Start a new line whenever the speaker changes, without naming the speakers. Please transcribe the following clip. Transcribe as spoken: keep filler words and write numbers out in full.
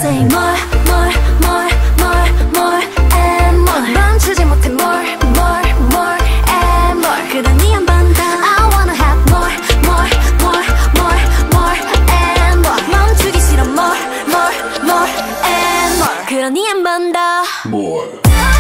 say more, more, more, more, more and more. 멈추지 못해 more, more, more and more. 그러니 한 번 더. I wanna have more, more, more, more, more and more. 멈추기 싫어 more, more, more and more. 그러니 한 번 더.
More.